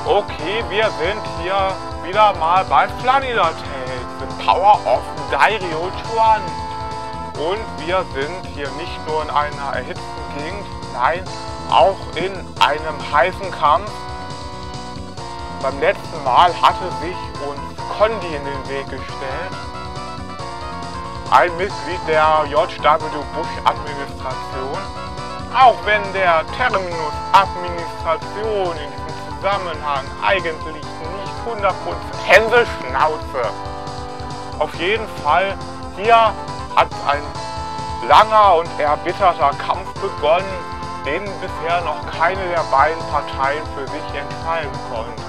Okay, wir sind hier wieder mal bei Florida Tales, The Power of Dairio Chuan. Und wir sind hier nicht nur in einer erhitzten Gegend, nein, auch in einem heißen Kampf. Beim letzten Mal hatte sich uns Condi in den Weg gestellt. Ein Mitglied der JW Bush Administration. Auch wenn der Terminus Administration in diesem Zusammenhang eigentlich nicht 100% Hänseschnauze. Auf jeden Fall, hier hat ein langer und erbitterter Kampf begonnen, den bisher noch keine der beiden Parteien für sich entscheiden konnte.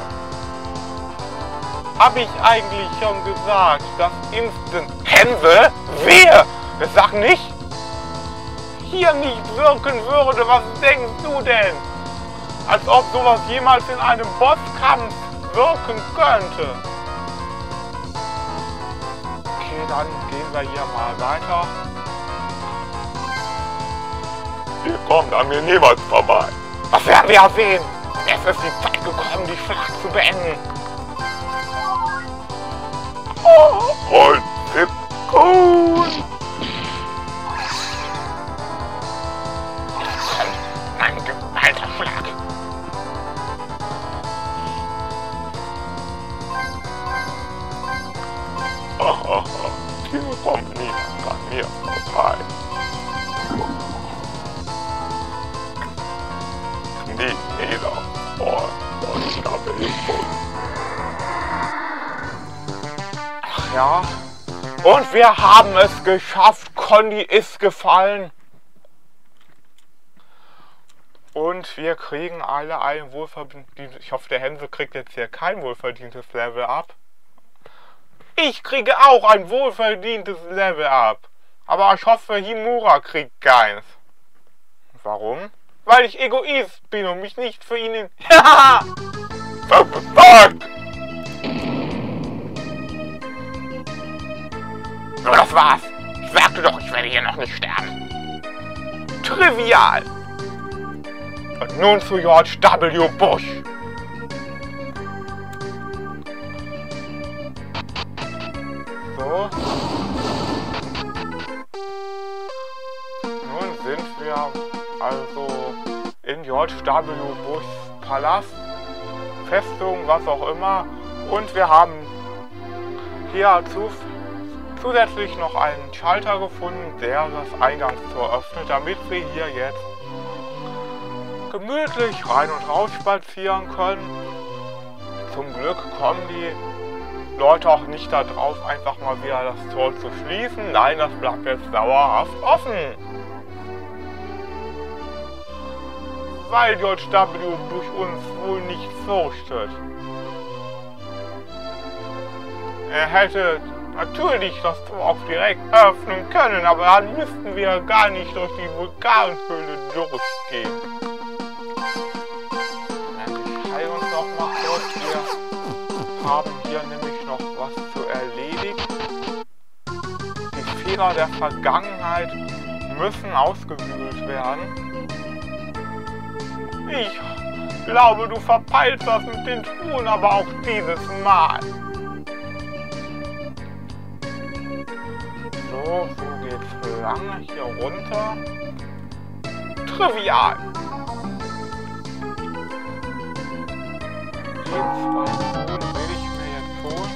Habe ich eigentlich schon gesagt, dass Instant Hänsel, wir, das sag nicht, hier nicht wirken würde? Was denkst du denn? Als ob sowas jemals in einem Bosskampf wirken könnte. Okay, dann gehen wir hier mal weiter. Ihr kommt an mir niemals vorbei. Das werden wir ja sehen. Es ist die Zeit gekommen, die Schlacht zu beenden. Oh, und cool. Ein geballter Schlag. Hier kommt niemand an mir vorbei. Nie wieder vor Stabilität. Ach ja. Und wir haben es geschafft. Condi ist gefallen. Und wir kriegen alle ein wohlverdientes... Ich hoffe, der Hänsel kriegt jetzt hier kein wohlverdientes Level up. Ich kriege auch ein wohlverdientes Level up. Aber ich hoffe, Himura kriegt keins. Warum? Weil ich Egoist bin und mich nicht für ihn... Haha! Fuck! So, das war's. Ich sagte doch, ich werde hier noch nicht sterben. Trivial! Und nun zu George W. Bush. So. Nun sind wir also in George W. Bushs Palast, Festung, was auch immer. Und wir haben hier zusätzlich noch einen Schalter gefunden, der das Eingangstor öffnet, damit wir hier jetzt gemütlich rein und raus spazieren können. Zum Glück kommen die Leute auch nicht darauf, einfach mal wieder das Tor zu schließen. Nein, das bleibt jetzt dauerhaft offen. Weil George W. Bush uns wohl nicht fürchtet. Er hätte natürlich das Tor auch direkt öffnen können, aber dann müssten wir gar nicht durch die Vulkanhöhle durchgehen. Ich heile uns noch mal kurz. Wir haben hier nämlich noch was zu erledigen. Die Fehler der Vergangenheit müssen ausgebügelt werden. Ich glaube, du verpeilst das mit den Truhen, aber auch dieses Mal. So geht's lang hier runter. Trivial. Den zwei Truhen will ich mir jetzt holen.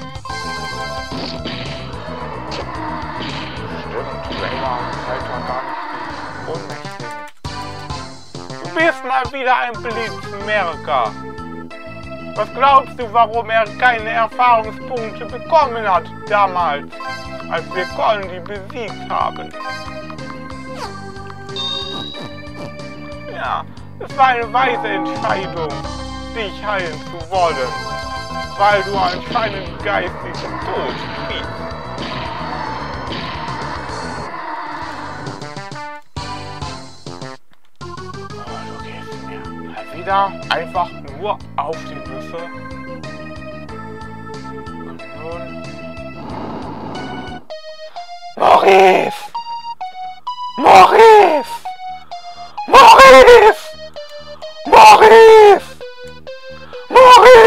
Stimmt, Rayla fällt ja gar nicht die Ohnmächtigen. Du bist mal wieder ein Blitzmerker. Was glaubst du, warum er keine Erfahrungspunkte bekommen hat damals, als wir Condi besiegt haben? Ja, es war eine weise Entscheidung, dich heilen zu wollen, weil du anscheinend geistigen Tod spielst. Oh, du gehst mir mal wieder einfach nur auf die Nüsse. Und nun... Maurice! Maurice! Maurice! Maurice! Maurice!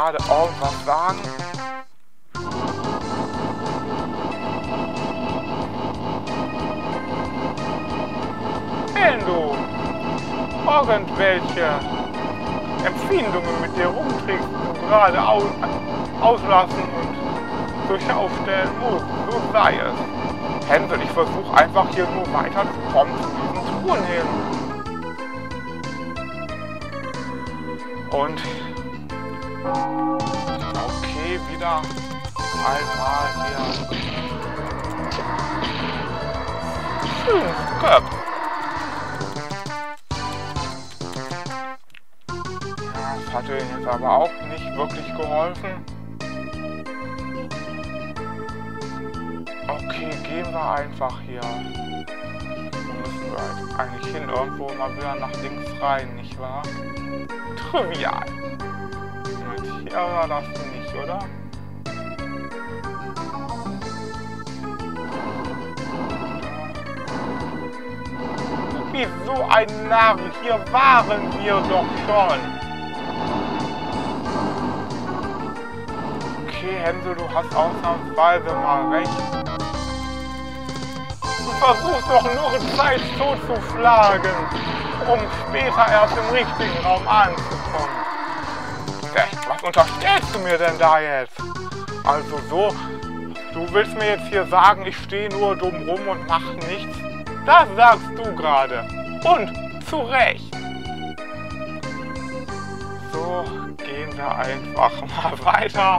gerade irgendwas sagen? Wenn du irgendwelche Empfindungen mit dir rumträgst, die du gerade auslassen und zur Schau stellen musst, so sei es. Hänsel, ich versuche einfach hier nur weiterzukommen zu diesen Truhen hin. Und okay, wieder einmal hier 5 Köpfe. Ja, das hatte jetzt aber auch nicht wirklich geholfen. Okay, gehen wir einfach hier. Wo müssen wir eigentlich hin? Irgendwo mal wieder nach links rein, nicht wahr? Trivial. Und hier war das nicht, oder? Wieso ein Narr? Hier waren wir doch schon. Okay, Hänsel, du hast ausnahmsweise mal recht. Du versuchst doch nur Zeit totzuschlagen, um später erst im richtigen Raum anzukommen. Was unterstellst du mir denn da jetzt? Also so, du willst mir jetzt hier sagen, ich stehe nur dumm rum und mach nichts? Das sagst du gerade. Und zu Recht. So, gehen wir einfach mal weiter.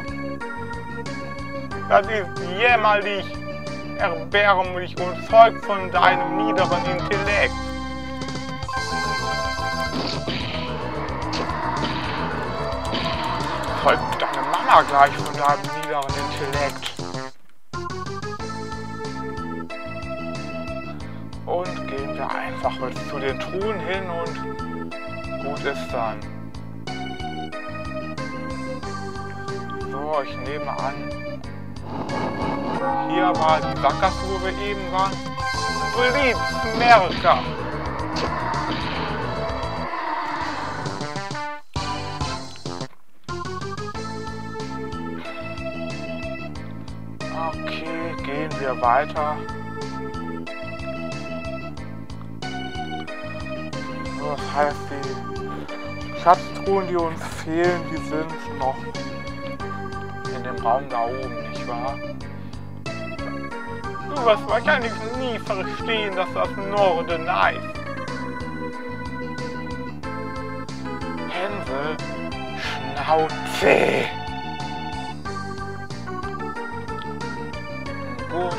Das ist jämmerlich, erbärmlich und zeugt von deinem niederen Intellekt. Zeugt deine Mama gleich von deinem niederen Intellekt. Und gehen wir einfach jetzt zu den Truhen hin und gut ist dann. So, ich nehme an, hier war die Sackgasse, wo wir eben waren. Blitzmerker! Okay, gehen wir weiter. So, das heißt, die Schatztruhen, die uns fehlen, die sind noch in dem Raum da oben, nicht wahr? Du wirst wahrscheinlich nie verstehen, dass das Norden heißt. Hänsel, Schnauze! Gut.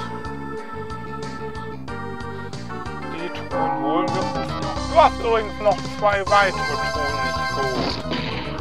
Die Truhen holen wir uns noch. Du hast übrigens noch 2 weitere Truhen nicht geholt.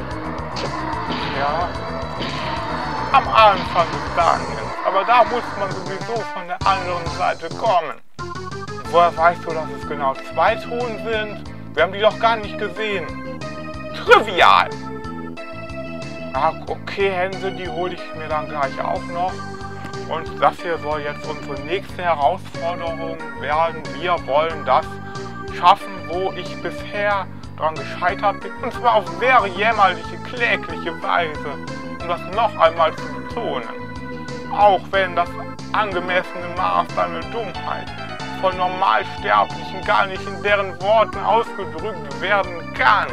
Ja. Am Anfang des Ganges. Aber da muss man sowieso von der anderen Seite kommen. Woher weißt du, dass es genau 2 Truhen sind? Wir haben die doch gar nicht gesehen. Trivial! Ah, okay, Hänsel, die hole ich mir dann gleich auch noch. Und das hier soll jetzt unsere nächste Herausforderung werden. Wir wollen das schaffen, wo ich bisher daran gescheitert bin. Und zwar auf sehr jämmerliche, klägliche Weise. Um das noch einmal zu betonen. Auch wenn das angemessene Maß an Dummheit von Normalsterblichen gar nicht in deren Worten ausgedrückt werden kann.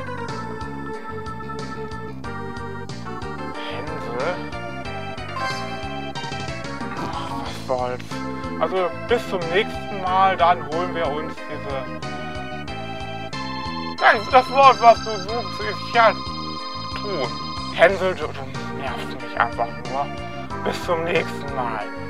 Hänsel? Was soll's? Also bis zum nächsten Mal, dann holen wir uns diese... Das Wort, was du suchst, ist ja tun. Hänsel, du nervst mich einfach nur. Bis zum nächsten Mal.